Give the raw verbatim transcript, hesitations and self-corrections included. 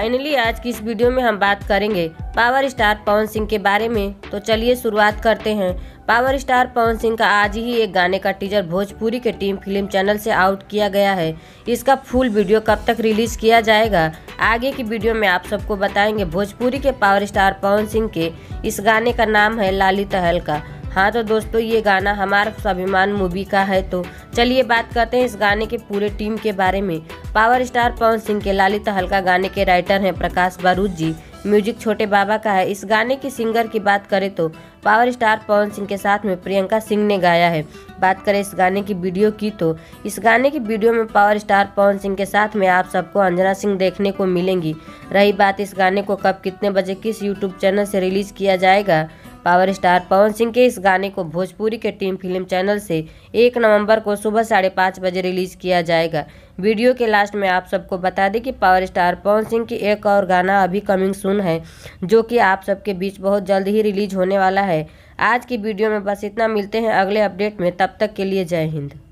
Finally आज की इस वीडियो में हम बात करेंगे पावर स्टार पवन सिंह के बारे में। तो चलिए शुरुआत करते हैं। पावर स्टार पवन सिंह का आज ही एक गाने का टीजर भोजपुरी के टीम फिल्म चैनल से आउट किया गया है। इसका फुल वीडियो कब तक रिलीज किया जाएगा, आगे की वीडियो में आप सबको बताएंगे। भोजपुरी के पावर स्टार पवन सिंह के इस गाने का नाम है लाली तहलका। हाँ तो दोस्तों, ये गाना हमारा स्वाभिमान मूवी का है। तो चलिए बात करते हैं इस गाने के पूरे टीम के बारे में। पावर स्टार पवन सिंह के लाली तहलका गाने के राइटर हैं प्रकाश बारूद जी। म्यूजिक छोटे बाबा का है। इस गाने की सिंगर की बात करें तो पावर स्टार पवन सिंह के साथ में प्रियंका सिंह ने गाया है। बात करें इस गाने की वीडियो की तो इस गाने की वीडियो में पावर स्टार पवन सिंह के साथ में आप सबको अंजना सिंह देखने को मिलेंगी। रही बात इस गाने को कब कितने बजे किस यूट्यूब चैनल से रिलीज किया जाएगा, पावर स्टार पवन सिंह के इस गाने को भोजपुरी के टीम फिल्म चैनल से एक नवंबर को सुबह साढ़े पाँच बजे रिलीज किया जाएगा। वीडियो के लास्ट में आप सबको बता दें कि पावर स्टार पवन सिंह की एक और गाना अभी कमिंग सून है, जो कि आप सबके बीच बहुत जल्द ही रिलीज होने वाला है। आज की वीडियो में बस इतना, मिलते हैं अगले अपडेट में, तब तक के लिए जय हिंद।